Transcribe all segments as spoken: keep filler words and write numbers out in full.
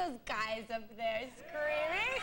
those guys up there screaming.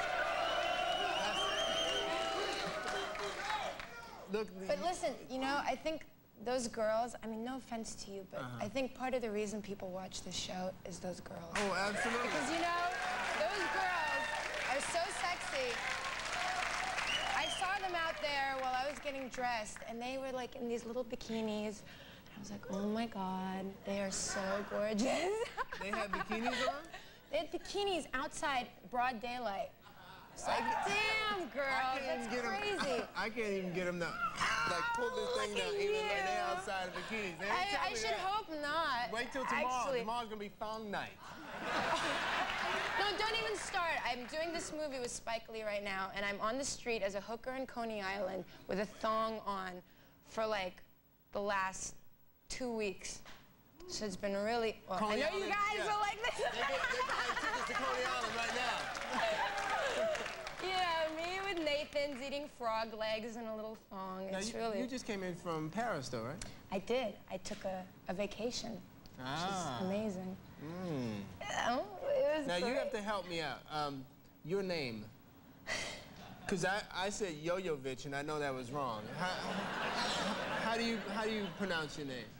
Look, but listen, you know, I think those girls, I mean, no offense to you, but uh-huh. I think part of the reason people watch this show is those girls. Oh, absolutely. Because, you know, those girls are so sexy. I saw them out there while I was getting dressed, and they were, like, in these little bikinis. I was like, oh, my God, they are so gorgeous. They had bikinis on? They had bikinis outside, broad daylight. It's like, damn, girl, that's crazy. Them, I, I can't even get them to, like, pull this oh, thing down, even you. like they're outside of bikinis. They I, I should that. hope not. Wait till tomorrow. Actually, Tomorrow's gonna be thong night. No, don't even start. I'm doing this movie with Spike Lee right now, and I'm on the street as a hooker in Coney Island with a thong on for, like, the last two weeks. So it's been really... Well, I know Island, you guys yeah. are like this. They're, they're buying tickets to Coney Island right now. Yeah, me with Nathan's eating frog legs and a little thong. Now it's you, really... You just came in from Paris, though, right? I did. I took a, a vacation, ah. which is amazing. Mm. Yeah, it was now, great. you have to help me out. Um, your name. Because I, I said Jovovich, and I know that was wrong. How, how, do you, how do you pronounce your name?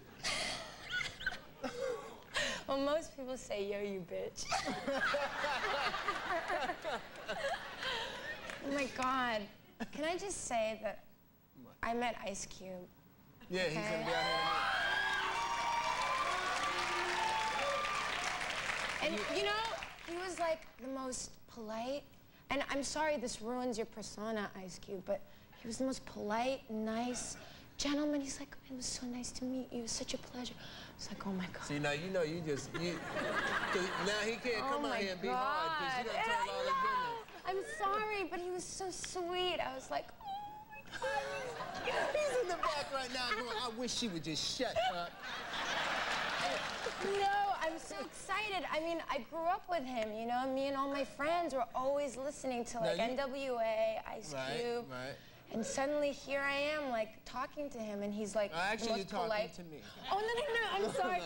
Well, most people say, yo, you bitch. Oh, my God. Can I just say that I met Ice Cube? Yeah, okay? He's going to be out here. And, you know, he was, like, the most polite. And I'm sorry this ruins your persona, Ice Cube, but he was the most polite, nice gentleman. He's like, it was so nice to meet you. It was such a pleasure. It's like, oh, my God. See, now, you know, you just, you, now he can't oh come out here and be hard because you done told all his business. I'm sorry, but he was so sweet. I was like, oh, my God. He's in the back right now going, I wish she would just shut up. No, I'm so excited. I mean, I grew up with him, you know? Me and all my friends were always listening to, like, you... N W A, Ice right, Cube. Right. And suddenly, here I am, like, talking to him, and he's like, uh, actually, most you're talking polite. to me. Oh, no, no, no, I'm sorry.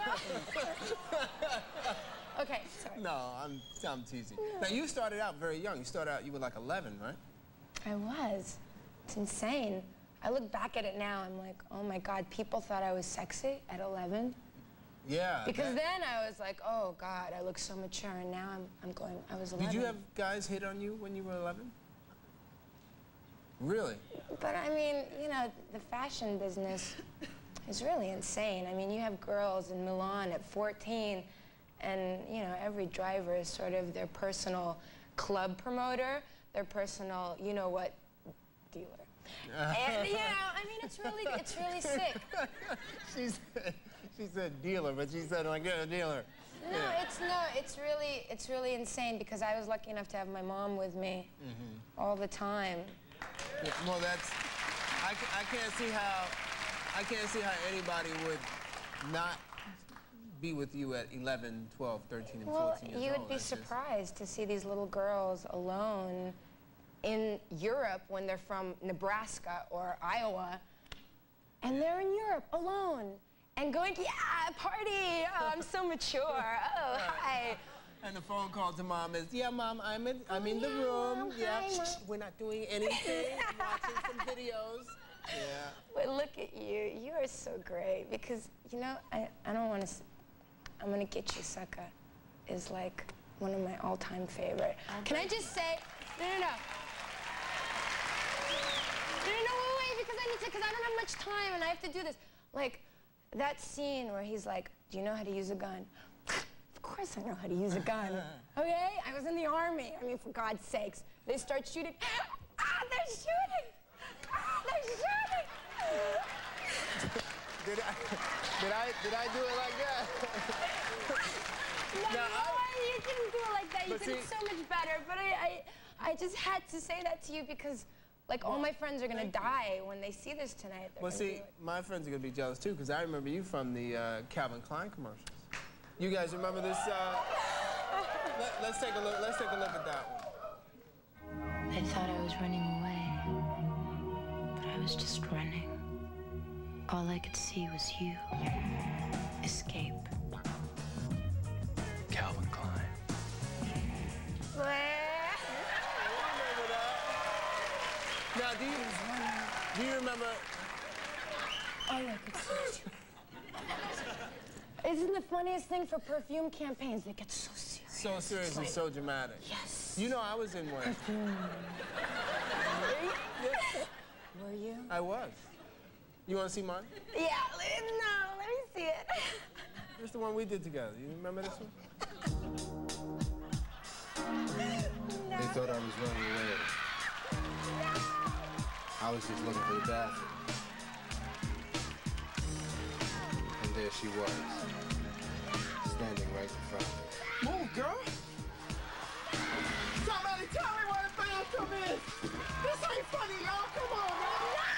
no. Okay, sorry. No, I'm, I'm teasing. Now, you started out very young. You started out, you were like eleven, right? I was. It's insane. I look back at it now, I'm like, oh, my God, people thought I was sexy at eleven. Yeah. Because that... then I was like, oh, God, I look so mature, and now I'm, I'm going, I was eleven. Did you have guys hit on you when you were eleven? Really? But, I mean, you know, the fashion business is really insane. I mean, you have girls in Milan at fourteen, and, you know, every driver is sort of their personal club promoter, their personal, you-know-what, dealer. And, you know, I mean, it's really, it's really sick. she, said, she said dealer, but she said, like, yeah, dealer. No, yeah. it's no, it's really, it's really insane because I was lucky enough to have my mom with me mm-hmm. all the time. Yeah, well, that's, I, I can't see how, I can't see how anybody would not be with you at eleven, twelve, thirteen, and well, fourteen years old. You would be that's surprised just... to see these little girls alone in Europe when they're from Nebraska or Iowa, and they're in Europe alone and going, yeah, party, oh, I'm so mature, oh, hi. And the phone call to mom is, yeah, mom, I'm in, I'm in oh, the yeah, room. Mom, yeah, hi, Mom. We're not doing anything. Watching some videos. Yeah. But look at you. You are so great because, you know, I, I don't want to, I'm going to get you, sucker, is like one of my all-time favorite. Okay. Can I just say, no, no, no. No, no, no, wait, wait, because I need to, because I don't have much time and I have to do this. Like, that scene where he's like, do you know how to use a gun? Of course I know how to use a gun, okay? I was in the army. I mean, for God's sakes. They start shooting. Ah, they're shooting! Ah, they're shooting! did, I, did, I, did I do it like that? No, no, I, you didn't do it like that. You did see, it so much better. But I, I, I just had to say that to you because, like, well, all my friends are going to die when they see this tonight. Well, see, my friends are going to be jealous, too, because I remember you from the uh, Calvin Klein commercials. You guys remember this? Uh, let, let's take a look. Let's take a look at that one. I thought I was running away, but I was just running. All I could see was you. Escape. Calvin Klein. remember that. Now, do you, do you remember? All I could see. Isn't the funniest thing for perfume campaigns? They get so serious. So serious and so dramatic. Yes. You know, I was in one. Perfume. Yes. Were you? I was. You want to see mine? Yeah, let, no, let me see it. It's the one we did together. You remember this one? No. They thought I was running away. No. I was just looking for the bathroom. And there she was, standing right in front of me. Move, girl. Somebody tell me where the bathroom is. This ain't funny, y'all. Come on, man.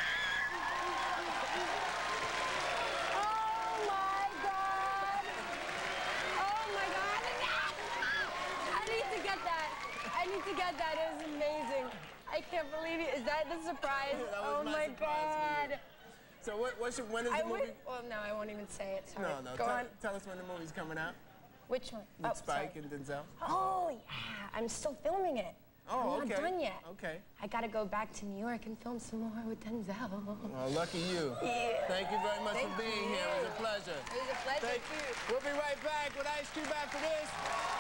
Oh, my God. Oh, my God. I need to get that. I need to get that. It was amazing. I can't believe it. Is that the surprise? That was Oh, my my surprise for God. you. So what, what's your, when is the I movie? would, well, no, I won't even say it. Sorry. No, no. Go tell, on. tell us when the movie's coming out. Which one? With oh, Spike sorry. and Denzel. Oh, yeah. I'm still filming it. Oh, I'm okay. not done yet. Okay. I gotta go back to New York and film some more with Denzel. Well, lucky you. Yeah. Thank you very much Thank for being you. here. It was a pleasure. It was a pleasure, Thank too. We'll be right back with Ice Cube after this.